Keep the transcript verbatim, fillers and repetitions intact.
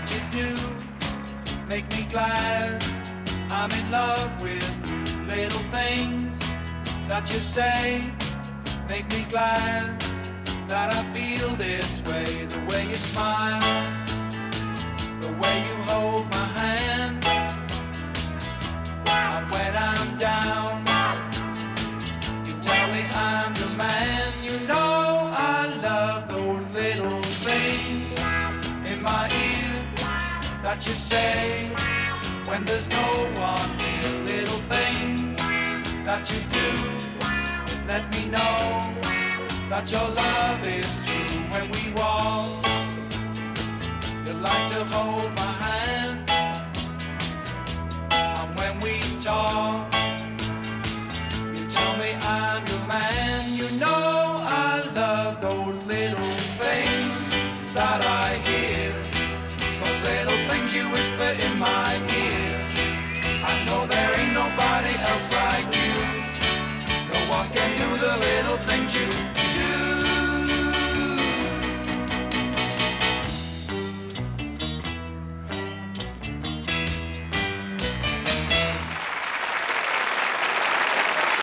what you do make me glad. I'm in love with little things that you say make me glad that I feel this way. The way you smile, the way you hold my hand, and when I'm down you tell me I'm the man. You know I love those little things in my ear that you say when there's no one near. Little things that you do let me know that your love is true. When we walk, you like to hold my hand, and when we talk, you tell me I'm your man. You know I love those little things that I hear, those little things you whisper in my ear. I know there ain't nobody else like you. No one can do the little things